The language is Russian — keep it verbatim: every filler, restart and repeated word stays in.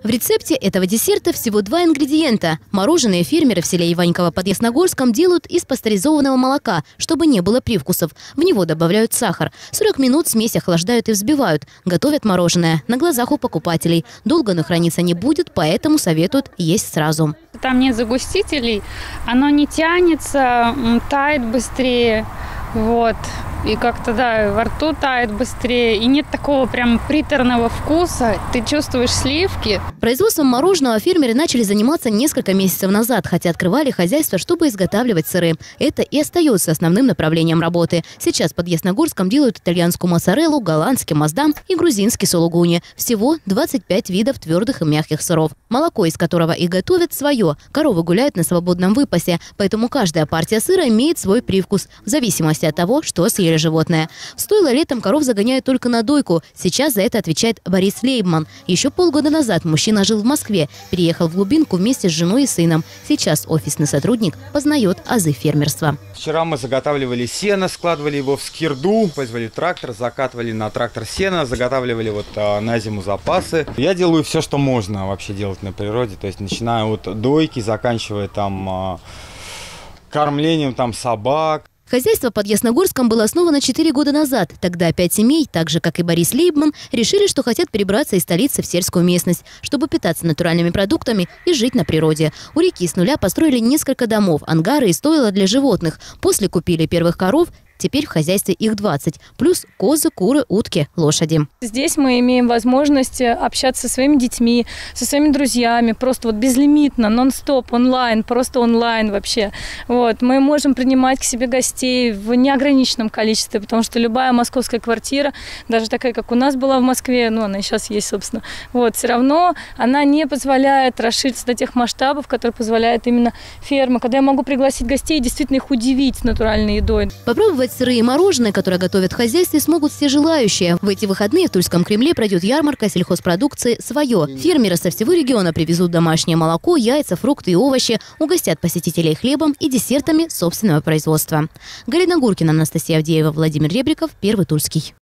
В рецепте этого десерта всего два ингредиента. Мороженое фермеры в селе Иваньково под Ясногорском делают из пастеризованного молока, чтобы не было привкусов. В него добавляют сахар. сорок минут смесь охлаждают и взбивают. Готовят мороженое на глазах у покупателей. Долго оно храниться не будет, поэтому советуют есть сразу. Там нет загустителей, оно не тянется, тает быстрее. Вот. И как-то, да, во рту тает быстрее. И нет такого прям приторного вкуса. Ты чувствуешь сливки. Производством мороженого фермеры начали заниматься несколько месяцев назад, хотя открывали хозяйство, чтобы изготавливать сыры. Это и остается основным направлением работы. Сейчас под Ясногорском делают итальянскую моцареллу, голландский маздам и грузинский сулугуни. Всего двадцать пять видов твердых и мягких сыров. Молоко, из которого и готовят, свое. Коровы гуляют на свободном выпасе, поэтому каждая партия сыра имеет свой привкус, в зависимости от того, что съели животное. В стойло летом коров загоняют только на дойку. Сейчас за это отвечает Борис Лейбман. Еще полгода назад мужчина жил в Москве, переехал в глубинку вместе с женой и сыном. Сейчас офисный сотрудник познает азы фермерства. Вчера мы заготавливали сено, складывали его в скирду, позвали трактор, закатывали на трактор сено, заготавливали вот а, на зиму запасы. Я делаю все, что можно вообще делать на природе, то есть начиная от дойки, заканчивая там а, кормлением там собак. Хозяйство под Ясногорском было основано четыре года назад. Тогда пять семей, так же как и Борис Лейбман, решили, что хотят перебраться из столицы в сельскую местность, чтобы питаться натуральными продуктами и жить на природе. У реки с нуля построили несколько домов, ангары и стойла для животных. После купили первых коров. Теперь в хозяйстве их двадцать. Плюс козы, куры, утки, лошади. Здесь мы имеем возможность общаться со своими детьми, со своими друзьями. Просто вот безлимитно, нон-стоп, онлайн, просто онлайн вообще. Вот. Мы можем принимать к себе гостей в неограниченном количестве, потому что любая московская квартира, даже такая, как у нас была в Москве, ну она и сейчас есть, собственно, вот, все равно она не позволяет расшириться до тех масштабов, которые позволяет именно ферма. Когда я могу пригласить гостей и действительно их удивить натуральной едой. Попробовать сыры и мороженое, которое готовят в хозяйстве, смогут все желающие. В эти выходные в Тульском Кремле пройдет ярмарка сельхозпродукции «Свое». Фермеры со всего региона привезут домашнее молоко, яйца, фрукты и овощи, угостят посетителей хлебом и десертами собственного производства. Галина Гуркина, Анастасия Авдеева, Владимир Ребриков, Первый Тульский.